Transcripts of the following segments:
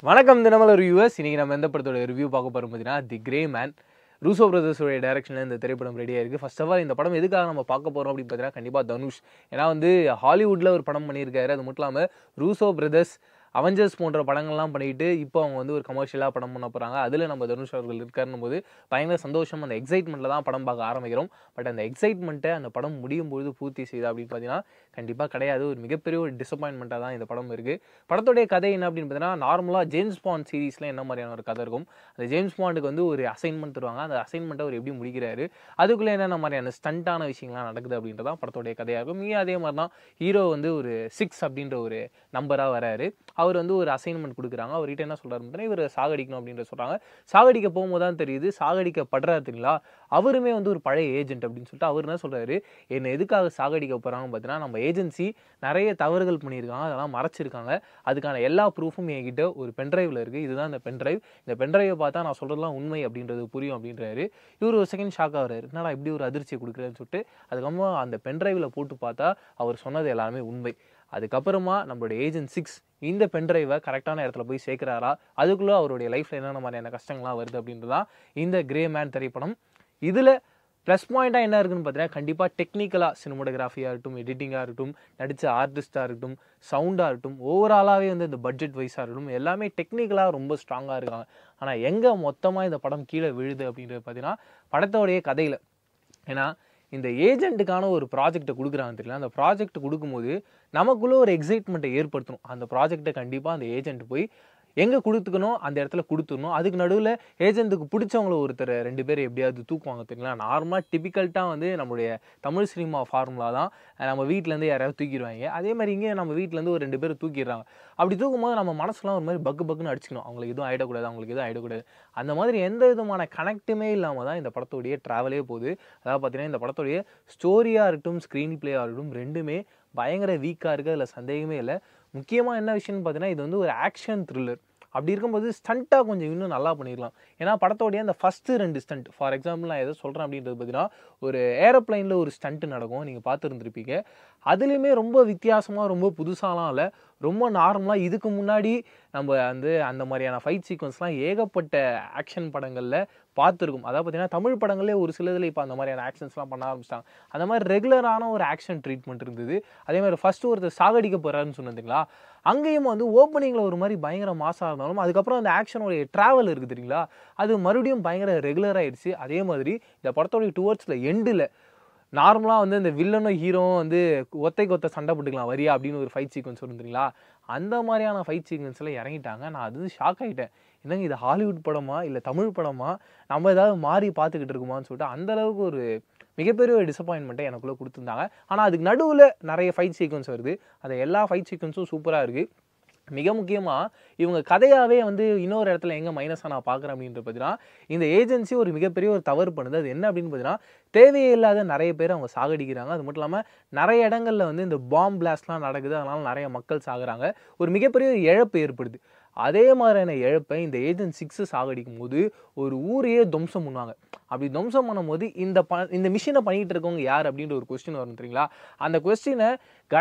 வணக்கம் தினமலர் வியூவர்ஸ். இன்னைக்கு நம்ம எந்த படத்தோட ரிவ்யூ பார்க்க போறோம் பார்த்தீங்கன்னா தி கிரே மேன். ரூசோ பிரதர்ஸோட டைரக்ஷனில் இந்த திரைப்படம் ரெடியாக இருக்குது. ஃபர்ஸ்ட் ஆஃப் ஆல் இந்த படம் எதுக்காக நம்ம பார்க்க போகிறோம் அப்படின்னு பார்த்தீங்கன்னா கண்டிப்பாக தனுஷ். ஏன்னா ஹாலிவுட்டில் ஒரு படம் பண்ணியிருக்காரு. அது மட்டும் இல்லாமல் ரூசோ பிரதர்ஸ் அவெஞ்சர்ஸ் போன்ற படங்கள்லாம் பண்ணிட்டு இப்போ அவங்க ஒரு கமர்ஷியலாக படம் பண்ண போகிறாங்க. அதில் நம்ம தனுஷ் அவர்கள் இருக்காருன்னும் போது பயங்கர சந்தோஷம். அந்த எக்ஸைட்மெண்ட்டில் தான் படம் பார்க்க ஆரம்பிக்கிறோம். பட் அந்த எக்ஸைட்மெண்ட்டை அந்த படம் முடியும் பொழுது பூர்த்தி செய்யுதா அப்படின்னு பார்த்தீங்கன்னா கண்டிப்பாக கிடையாது. ஒரு மிகப்பெரிய ஒரு டிசப்பாயின்மெண்ட்டாக தான் இந்த படம் இருக்குது. படத்துடைய கதை என்ன அப்படின்னு பார்த்தீங்கன்னா, நார்மலாக ஜேம்ஸ் பாண்ட் சீரீஸில் என்ன மாதிரியான ஒரு கதை இருக்கும். அந்த ஜேம்ஸ் பாண்டுக்கு ஒரு அசைன்மெண்ட் தருவாங்க. அந்த அசைன்மெண்ட்டை அவர் எப்படி முடிக்கிறாரு, அதுக்குள்ளே என்னென்ன மாதிரியான ஸ்டண்டான விஷயங்கள்லாம் நடக்குது அப்படின்றதான் படத்துடைய கதையாக இருக்கும். அதே மாதிரி தான் ஹீரோ ஒரு 6 அப்படின்ற ஒரு நம்பராக வராரு. அவர் ஒரு அசைன்மெண்ட் கொடுக்குறாங்க. அவர்கிட்ட என்ன சொல்கிறாரு, இவர் சாகடிக்கணும் அப்படின்ற சொல்கிறாங்க. சாகடிக்க போகும்போது தான் தெரியுது சாகடிக்கப்படுறாரு தெரியுங்களா, அவருமே ஒரு பழைய ஏஜென்ட் அப்படின்னு சொல்லிட்டு அவர் என்ன சொல்கிறாரு, என்னை எதுக்காக சாகடிக்க போகிறாங்கன்னு பார்த்தீங்கன்னா, நம்ம ஏஜென்சி நிறைய தவறுகள் பண்ணியிருக்காங்க, அதெல்லாம் மறைச்சிருக்காங்க. அதுக்கான எல்லா ப்ரூஃபும் என்கிட்ட ஒரு பென்ட்ரைவில் இருக்குது. இதுதான் இந்த பென்ட்ரைவ். இந்த பென்ட்ரைவை பார்த்தா நான் சொல்கிறதுலாம் உண்மை அப்படின்றது புரியும் அப்படின்றாரு. இவர் ஒரு செகண்ட் ஷாக் ஆகிறாரு. என்னடா இப்படி ஒரு அதிர்ச்சியை கொடுக்குறேன்னு சொல்லிட்டு அதுக்கப்புறமா அந்த பென்ட்ரைவில் போட்டு பார்த்தா அவர் சொன்னது எல்லாமே உண்மை. அதுக்கப்புறமா நம்மளுடைய ஏஜென்ட் 6 இந்த பென்ட்ரைவை கரெக்டான இடத்துல போய் சேர்க்கிறாரா, அதுக்குள்ளே அவருடைய லைஃப்பில் என்னென்ன மாதிரியான கஷ்டங்கள்லாம் வருது அப்படின்றதான் இந்த கிரே மேன் திரைப்படம். இதில் ப்ளஸ் பாயிண்ட்டாக என்ன இருக்குன்னு பார்த்தீங்கன்னா, கண்டிப்பாக டெக்னிக்கலாக சினிமோட்டோகிராஃபியாக இருக்கட்டும், எடிட்டிங்காக இருக்கட்டும், நடித்த ஆர்டிஸ்ட்டாக இருக்கட்டும், சவுண்டாக இருக்கட்டும், ஓவராலாகவே இந்த பட்ஜெட் வைஸாக இருக்கட்டும், எல்லாமே டெக்னிக்கலாக ரொம்ப ஸ்ட்ராங்காக இருக்காங்க. ஆனால் எங்கே மொத்தமாக இந்த படம் கீழே விழுது அப்படின்றது பார்த்தீங்கன்னா படத்தோடைய கதையில். ஏன்னா இந்த ஏஜென்ட்டுக்கான ஒரு ப்ராஜெக்டை கொடுக்குறாங்க தெரியல, அந்த ப்ராஜெக்ட் கொடுக்கும்போது நமக்குள்ளே ஒரு எக்ஸைட்மெண்ட்டை ஏற்படுத்தணும். அந்த ப்ராஜெக்டை கண்டிப்பாக அந்த ஏஜென்ட் போய் எங்கே கொடுத்துக்கணும் அந்த இடத்துல கொடுத்துடணும். அதுக்கு நடுவில் ஏஜென்ட்டுக்கு பிடிச்சவங்கள ஒருத்தர் 2 பேர் எப்படியாவது தூக்குவாங்க தெரியுங்களா. நார்மலாக டிபிக்கல்ட்டாக நம்மளுடைய தமிழ் சினிமா ஃபார்முலா தான், நம்ம வீட்டிலேருந்து யாராவது தூக்கிடுவாங்க. அதே மாதிரி இங்கே நம்ம வீட்டிலேருந்து ஒரு 2 பேர் தூக்கிடுறாங்க. அப்படி தூக்கும்போது நம்ம மனசுலாம் ஒரு மாதிரி பக்குன்னு அடிச்சுக்கணும். அவங்களுக்கு எதுவும் ஆகிடக்கூடாது, அவங்களுக்கு எதுவும் ஆகிடக்கூடாது. அந்த மாதிரி எந்த விதமான கனெக்ட்டுமே இல்லாமல் தான் இந்த படத்துடைய ட்ராவலே போகுது. அதாவது பார்த்தீங்கன்னா இந்த படத்துடைய ஸ்டோரியாக இருக்கட்டும், ஸ்க்ரீன் பிளேயாக இருக்கட்டும், ரெண்டுமே பயங்கர வீக்காக இருக்குது. அதில் சந்தேகமே இல்லை. முக்கியமாக என்ன விஷயம்னு பார்த்தீங்கன்னா, இது ஒரு ஆக்ஷன் த்ரில்லர். அப்படி இருக்கும்போது ஸ்டண்ட்டாக கொஞ்சம் இன்னும் நல்லா பண்ணிடலாம். ஏன்னா படத்தோடைய அந்த ஃபஸ்ட்டு 2 ஸ்டண்ட், ஃபார் எக்ஸாம்பிள் நான் எதை சொல்கிறேன் அப்படின்றது பார்த்தீங்கன்னா, ஒரு ஏரோப்ளைனில் ஒரு ஸ்டண்ட்டு நடக்கும், நீங்கள் பார்த்துருந்துருப்பீங்க. அதுலேயுமே ரொம்ப வித்தியாசமாக ரொம்ப புதுசாலாம் இல்லை, ரொம்ப நார்மலாக இதுக்கு முன்னாடி நம்ம அந்த மாதிரியான ஃபைட் சீக்வன்ஸ்லாம் ஏகப்பட்ட ஆக்ஷன் படங்களில் பார்த்துருக்கும். அதாவது பார்த்தீங்கன்னா தமிழ் படங்களே ஒரு சிலதில் இப்போ அந்த மாதிரியான ஆக்ஷன்ஸ்லாம் பண்ண ஆரம்பிச்சிட்டாங்க. அந்த மாதிரி ரெகுலரான ஒரு ஆக்ஷன் ட்ரீட்மெண்ட் இருந்தது. அதே மாதிரி ஃபஸ்ட்டு ஒருத்தர் சாகடிக்க போகிறாருன்னு சொன்னதுங்களா, அங்கேயும் ஓப்பனிங்கில் ஒரு மாதிரி பயங்கர மாசாக இருந்தாலும் அதுக்கப்புறம் அந்த ஆக்ஷனுடைய ட்ராவல் இருக்குது தெரியுங்களா, அது மறுபடியும் பயங்கர ரெகுலர் ஆகிடுச்சு. அதே மாதிரி இந்த படத்தோடைய டுவர்ட்ஸில் எண்டில் நார்மலாக இந்த வில்லனும் ஹீரோவும் ஒத்தைக்கு ஒத்த சண்டை போட்டுக்கலாம் வரியா அப்படின்னு ஒரு ஃபைட் சீக்வன்ஸ் வந்துங்களா, அந்த மாதிரியான ஃபைட் சீக்வன்ஸில் இறங்கிட்டாங்க. நான் ஷாக் ஆகிட்டேன். என்னங்க இது ஹாலிவுட் படமா இல்லை தமிழ் படமா, நம்ம ஏதாவது மாறி பார்த்துக்கிட்டு இருக்குமான்னு சொல்லிட்டு அந்தளவுக்கு ஒரு மிகப்பெரிய ஒரு டிசப்பாயின்மெண்ட்டை எனக்குள்ளே கொடுத்துருந்தாங்க. ஆனால் அதுக்கு நடுவில் நிறைய ஃபைட் சீக்வன்ஸ் வருது. அந்த எல்லா ஃபைட் சீக்வன்ஸும் சூப்பராக இருக்குது. மிக முக்கியமாக இவங்க கதையாகவே இன்னொரு இடத்துல எங்கே மைனஸாக நான் பார்க்குறேன் அப்படின்ற பார்த்தீங்கன்னா, இந்த ஏஜென்சி ஒரு மிகப்பெரிய ஒரு தவறு பண்ணுது. அது என்ன அப்படின்னு பார்த்தீங்கன்னா, தேவையே இல்லாத நிறைய பேர் அவங்க சாகடிக்கிறாங்க. அது மட்டும் இல்லாமல் நிறைய இடங்களில் இந்த பாம் பிளாஸ்ட்லாம் நடக்குது. அதனால் நிறைய மக்கள் சாகுறாங்க. ஒரு மிகப்பெரிய ஒரு இழப்பு ஏற்படுது. அதே மாதிரியான இழப்பை இந்த ஏஜென்ட் 6 சாகடிக்கும் போது ஒரு ஊரையே துவம்சம் பண்ணுவாங்க. அப்படி துவம்சம் பண்ணும்போது இந்த மிஷினை பண்ணிகிட்டு இருக்கவங்க யார் அப்படின்ற ஒரு கொஸ்டின் வரும் தெரியுங்களா. அந்த கொஸ்டினை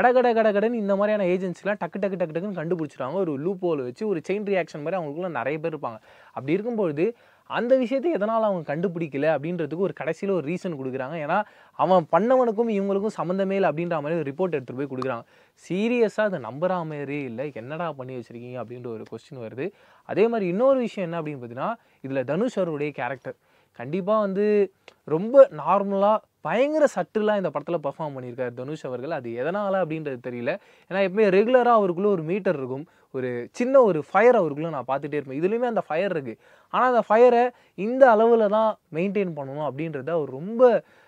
கடன்னு இந்த மாதிரியான ஏஜென்சிலாம் டக்குன்னு கண்டுபிடிச்சிருவாங்க. ஒரு லூப் ஹோல் வச்சு ஒரு செயின் ரியாக்ஷன் மாதிரி அவங்களுக்குள்ள நிறைய பேர் இருப்பாங்க. அப்படி இருக்கும்பொழுது அந்த விஷயத்தை எதனால் அவங்க கண்டுபிடிக்கல அப்படின்றதுக்கு ஒரு கடைசியில் ஒரு ரீசன் கொடுக்குறாங்க. ஏன்னா அவன் பண்ணவனுக்கும் இவங்களுக்கும் சம்மந்தமே இல்லை அப்படின்ற மாதிரி ஒரு ரிப்போர்ட் எடுத்துகிட்டு போய் கொடுக்குறாங்க. சீரியஸாக அதை நம்புற மாதிரியே இல்லை, என்னடா பண்ணி வச்சுருக்கீங்க அப்படின்ற ஒரு கொஸ்டின் வருது. அதே மாதிரி இன்னொரு விஷயம் என்ன அப்படின்னு பார்த்தீங்கன்னா, இதில் தனுஷ் அவருடைய கேரக்டர் கண்டிப்பாக ரொம்ப நார்மலாக பயங்கர சட்டிலாக இந்த படத்தில் பர்ஃபார்ம் பண்ணியிருக்காரு தனுஷ் அவர்கள். அது எதனால் அப்படின்றது தெரியல. ஏன்னா எப்பவுமே ரெகுலராக அவருக்குள்ளே ஒரு மீட்டர் இருக்கும், ஒரு சின்ன ஒரு ஃபயர் அவருக்குள்ளே நான் பார்த்துட்டே இருப்பேன். இதுலேயுமே அந்த ஃபயர் இருக்குது. ஆனால் அந்த ஃபயரை இந்த அளவில் தான் மெயின்டைன் பண்ணணும் அப்படின்றத அவர் ரொம்ப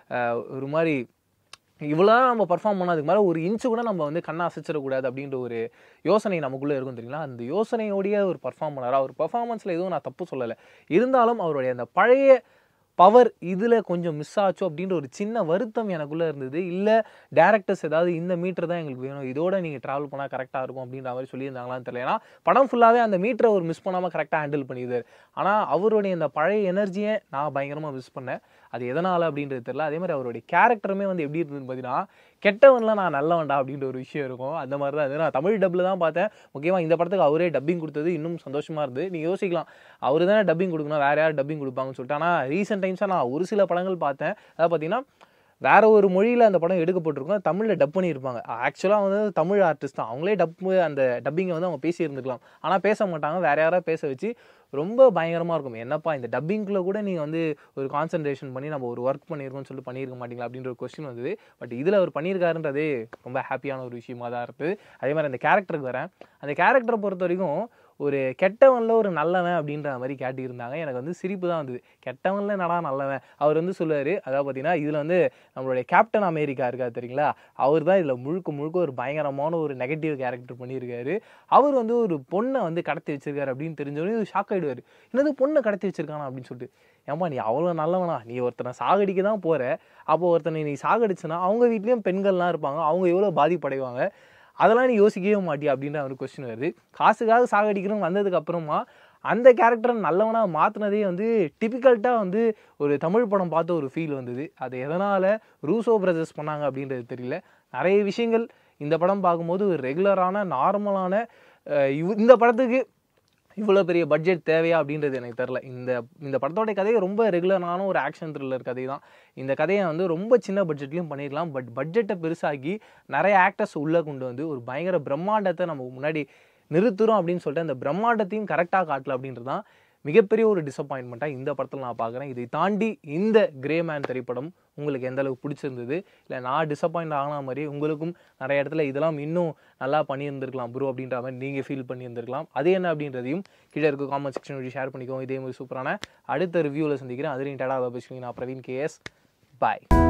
ஒரு மாதிரி இவ்வளோ நம்ம பர்ஃபார்ம் பண்ணால் அதுக்கு மேலே ஒரு இன்ச்சு கூட நம்ம கண்ணை அசைச்சிடக்கூடாது அப்படின்ற ஒரு யோசனை நமக்குள்ளே இருக்கும் தெரியுங்களா. அந்த யோசனையோடைய ஒரு பர்ஃபார்ம் பண்ணார். அவர் பர்ஃபார்மன்ஸில் எதுவும் நான் தப்பு சொல்லலை. இருந்தாலும் அவருடைய அந்த பழைய பவர் இதில் கொஞ்சம் மிஸ் ஆச்சோ அப்படின்ற ஒரு சின்ன வருத்தம் எனக்குள்ளே இருந்தது. இல்லை டேரக்டர்ஸ் ஏதாவது இந்த மீட்டர் தான் எங்களுக்கு வேணும், இதோட நீங்கள் ட்ராவல் பண்ணால் கரெக்டாக இருக்கும் அப்படின்ற மாதிரி சொல்லியிருந்தாங்களான்னு தெரியல. ஏன்னா படம் ஃபுல்லாகவே அந்த மீட்டரை ஒரு மிஸ் பண்ணாமல் கரெக்டாக ஹேண்டில் பண்ணிடுது. ஆனால் அவருடைய அந்த பழைய எனர்ஜியை நான் பயங்கரமாக மிஸ் பண்ணேன். அது எதனால் அப்படின்றது தெரியல. அதே மாதிரி அவருடைய கேரக்டருமே வந்து எப்படி இருந்ததுன்னு பார்த்தீங்கன்னா, கெட்டவன்லாம் நான் நல்லவன்டா அப்படின்ற ஒரு விஷயம் இருக்கும். அந்த மாதிரி தான் அது. நான் தமிழ் டப்பில் தான் பார்த்தேன். முக்கியமாக இந்த படத்துக்கு அவரே டப்பிங் கொடுத்தது இன்னும் சந்தோஷமாக இருந்தது. நீங்கள் யோசிக்கலாம், அவர் தானே டப்பிங் கொடுக்கணும், வேறு யார் டப்பிங் கொடுப்பாங்கன்னு சொல்லிட்டு. ஆனால் ரீசெண்ட் டைம்ஸாக நான் ஒரு சில படங்கள் பார்த்தேன். அதாவது பார்த்தீங்கன்னா வேற ஒரு மொழியில் அந்த படம் எடுக்கப்பட்டிருக்கும், தமிழில் டப் பண்ணியிருப்பாங்க. ஆக்சுவலாக வந்து தமிழ் ஆர்டிஸ்ட் தான், அவங்களே அந்த டப்பிங்கை வந்து அவங்க பேசியிருந்துக்கலாம். ஆனால் பேச மாட்டாங்க, வேற யாராவது பேச வச்சு ரொம்ப பயங்கரமாக இருக்கும். என்னப்பா இந்த டப்பிங்கில் கூட நீங்கள் வந்து ஒரு கான்சன்ட்ரேஷன் பண்ணி நம்ம ஒரு ஒர்க் பண்ணியிருக்கோம்னு சொல்லிட்டு பண்ணியிருக்க மாட்டீங்களா அப்படின்ற ஒரு கொஸ்டின் வந்தது. பட் இதில் அவர் பண்ணியிருக்காருன்றதே ரொம்ப ஹாப்பியான ஒரு விஷயமா தான் இருக்குது. அதே மாதிரி அந்த கேரக்டருக்கு வரேன். அந்த கேரக்டரை பொறுத்த வரைக்கும் ஒரு கெட்டவனில் ஒரு நல்லவன் அப்படின்ற மாதிரி காட்டியிருந்தாங்க. எனக்கு வந்து சிரிப்பு தான் வந்தது. கெட்டவனில் என்னடா நல்லவன், அவர் வந்து சொல்லுவார். அதாவது பார்த்தீங்கன்னா இதில் வந்து நம்மளுடைய கேப்டன் அமெரிக்கா இருக்கார் தெரியுங்களா, அவர் தான் இதில் முழுக்க முழுக்க ஒரு பயங்கரமான ஒரு நெகட்டிவ் கேரக்டர் பண்ணியிருக்காரு. அவர் வந்து ஒரு பொண்ணை வந்து கடத்தி வச்சிருக்காரு அப்படின்னு தெரிஞ்சவொடனே ஷாக் ஆகிடுவார். என்னது பொண்ணை கடத்தி வச்சிருக்கானா அப்படின்னு சொல்லிட்டு. ஏம்மா நீ அவ்வளோ நல்லவனா, நீ ஒருத்தனை சாகடிக்க தான் போகிற, அப்போ ஒருத்தனை நீ சாகடிச்சுன்னா அவங்க வீட்லேயும் பெண்கள்லாம் இருப்பாங்க, அவங்க எவ்வளோ பாதிப்படைவாங்க, அதெல்லாம் நீ யோசிக்கவே மாட்டியா அப்படின்ற ஒரு கொஸ்டின் வருது. காசுக்காக சாகடிக்கணும்னு வந்ததுக்கு அப்புறமா அந்த கேரக்டரை நல்லவனாக மாற்றினதே வந்து டிபிக்கல்ட்டாக வந்து ஒரு தமிழ் படம் பார்த்த ஒரு ஃபீல் வந்தது. அது எதனால் ரூசோ பிரதர்ஸ் பண்ணாங்க அப்படின்றது தெரியல. நிறைய விஷயங்கள் இந்த படம் பார்க்கும்போது ஒரு ரெகுலரான நார்மலான இந்த படத்துக்கு இவ்வளோ பெரிய பட்ஜெட் தேவையா அப்படின்றது எனக்கு தெரில. இந்த படத்தோடைய கதையை ரொம்ப ரெகுலரான ஒரு ஆக்ஷன் த்ரில்லர் கதை தான். இந்த கதையை வந்து ரொம்ப சின்ன பட்ஜெட்லையும் பண்ணிடலாம். பட் பட்ஜெட்டை பெருசாக்கி நிறைய ஆக்டர்ஸ் உள்ளே கொண்டு வந்து ஒரு பயங்கர பிரம்மாண்டத்தை நம்ம முன்னாடி நிறுத்துகிறோம் அப்படின்னு சொல்லிட்டு அந்த பிரம்மாண்டத்தையும் கரெக்டாக காட்டல அப்படின்றது தான் மிகப்பெரிய ஒரு டிசப்பாயின்மெண்ட்டாக இந்த படத்தில் நான் பார்க்குறேன். இதை தாண்டி இந்த கிரே மேன் திரைப்படம் உங்களுக்கு எந்த அளவுக்கு பிடிச்சிருந்தது, இல்லை நான் டிசப்பாயிண்ட் ஆன மாதிரி உங்களுக்கும் நிறைய இடத்துல இதெல்லாம் இன்னும் நல்லா பண்ணியிருந்திருக்கலாம் ப்ரோ அப்படின்ற மாதிரி நீங்கள் ஃபீல் பண்ணியிருந்திருக்கலாம். அது என்ன அப்படின்றதையும் கீழே இருக்க காமெண்ட் செக்ஷன் ஷேர் பண்ணிக்கோங்க. இதே மாதிரி சூப்பரான அடுத்த ரிவ்யூவில் சந்திக்கிறேன். அதுலேயும் டேடா பேசுவீங்க. நான் பிரவீன் KS. பாய்.